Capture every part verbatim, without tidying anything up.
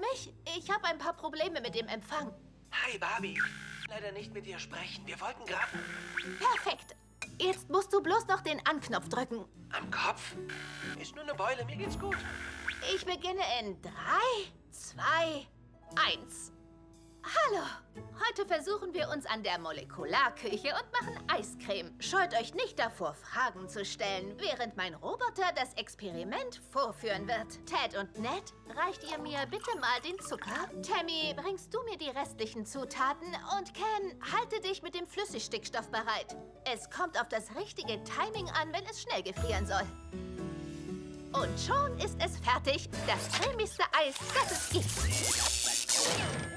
mich? Ich habe ein paar Probleme mit dem Empfang. Hi, Barbie. Leider nicht mit dir sprechen. Wir wollten gerade... Perfekt. Jetzt musst du bloß noch den Anknopf drücken. Am Kopf? Ist nur eine Beule, mir geht's gut. Ich beginne in drei, zwei, eins. Hallo. Heute versuchen wir uns an der Molekularküche und machen Eiscreme. Scheut euch nicht davor, Fragen zu stellen, während mein Roboter das Experiment vorführen wird. Ted und Ned, reicht ihr mir bitte mal den Zucker? Tammy, bringst du mir die restlichen Zutaten? Und Ken, halte dich mit dem Flüssigstickstoff bereit. Es kommt auf das richtige Timing an, wenn es schnell gefrieren soll. Und schon ist es fertig. Das cremigste Eis, das es gibt.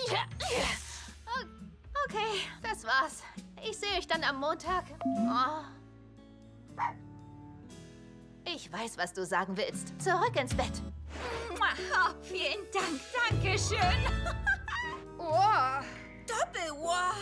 Okay, das war's. Ich sehe euch dann am Montag. Oh. Ich weiß, was du sagen willst. Zurück ins Bett. Oh, vielen Dank, Dankeschön. Oh, Doppel-Wow.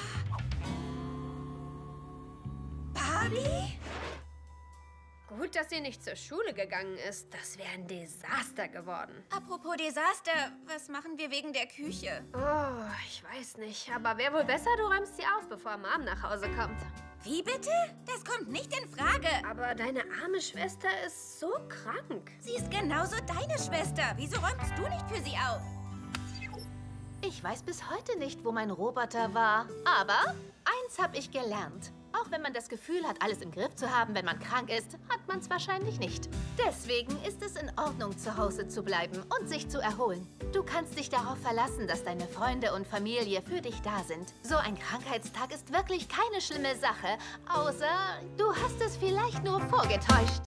Barbie? Gut, dass sie nicht zur Schule gegangen ist. Das wäre ein Desaster geworden. Apropos Desaster, was machen wir wegen der Küche? Oh, ich weiß nicht. Aber wäre wohl besser, du räumst sie auf, bevor Mom nach Hause kommt. Wie bitte? Das kommt nicht in Frage. Aber deine arme Schwester ist so krank. Sie ist genauso deine Schwester. Wieso räumst du nicht für sie auf? Ich weiß bis heute nicht, wo mein Roboter war. Aber eins habe ich gelernt. Auch wenn man das Gefühl hat, alles im Griff zu haben, wenn man krank ist, hat man es wahrscheinlich nicht. Deswegen ist es in Ordnung, zu Hause zu bleiben und sich zu erholen. Du kannst dich darauf verlassen, dass deine Freunde und Familie für dich da sind. So ein Krankheitstag ist wirklich keine schlimme Sache, außer du hast es vielleicht nur vorgetäuscht.